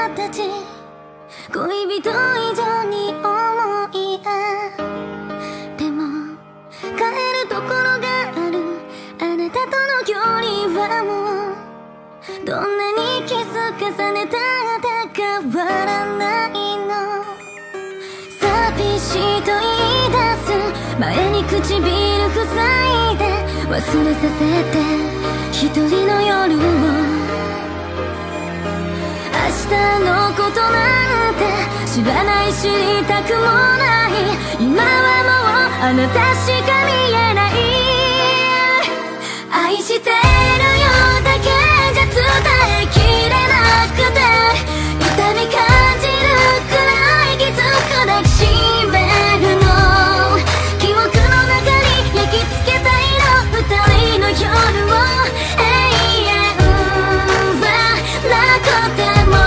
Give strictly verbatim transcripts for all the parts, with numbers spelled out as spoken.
たち恋人以上に思い合う。でも帰るところがあるあなたとの距離はもうどんなにキス重ねたって変わらないの。寂しいと言い出す前に唇塞いで忘れさせて一人の夜を。明日のことなんて知らない知りたくもない。今はもうあなたしか見えない。愛してるよだけじゃ伝えきれなくて痛み感じるくらいきつく抱きしめるの。記憶の中に焼き付けたいの二人の夜を。永遠はなくても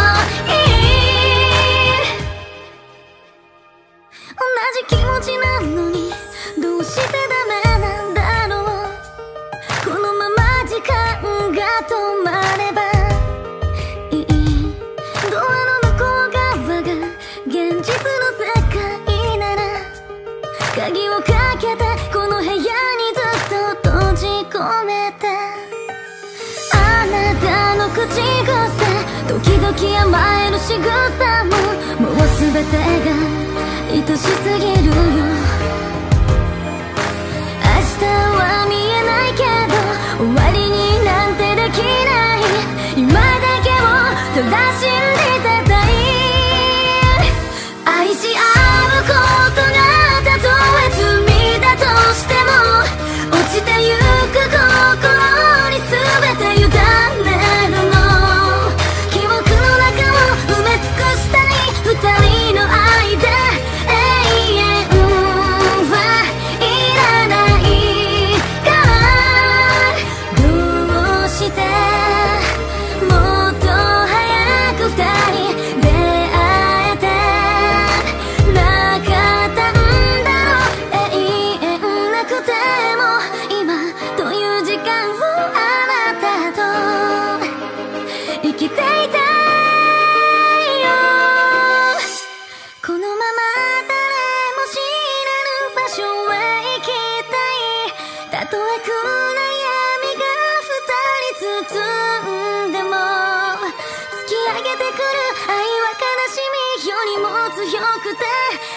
同じ気持ちなのにどうしてダメなんだろう。このまま時間が止まればいい。ドアの向こう側が現実の世界なら鍵をかけてこの部屋にずっと閉じ込めて。あなたの口癖時々甘える仕草ももう全てが愛しすぎるよ。明日は見えないけど終わりになんてできない。今だけをただ信じてたい。愛し合うことがたとえ罪だとしても落ちてゆく心に全て委ねるの。記憶の中を埋め尽くしたい二人の愛でたとえ暗闇が二人包んでも突き上げてくる愛は悲しみよりも強くて